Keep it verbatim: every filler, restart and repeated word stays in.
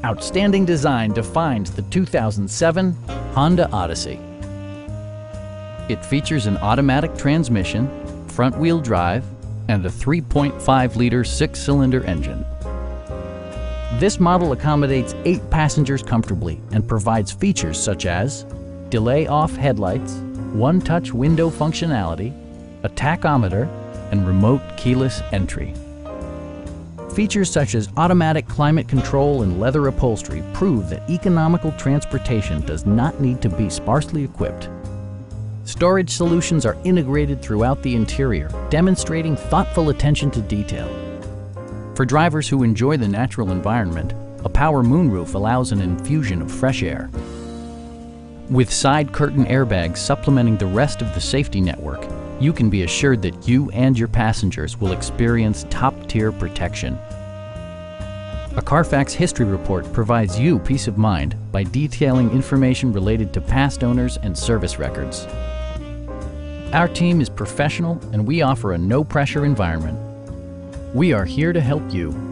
Outstanding design defines the two thousand seven Honda Odyssey. It features an automatic transmission, front-wheel drive, and a three point five liter six-cylinder engine. This model accommodates eight passengers comfortably and provides features such as delay-off headlights, one-touch window functionality, a tachometer, and remote keyless entry. Features such as automatic climate control and leather upholstery prove that economical transportation does not need to be sparsely equipped. Storage solutions are integrated throughout the interior, demonstrating thoughtful attention to detail. For drivers who enjoy the natural environment, a power moonroof allows an infusion of fresh air. With side curtain airbags supplementing the rest of the safety network, you can be assured that you and your passengers will experience top-tier protection. A Carfax history report provides you peace of mind by detailing information related to past owners and service records. Our team is professional and we offer a no-pressure environment. We are here to help you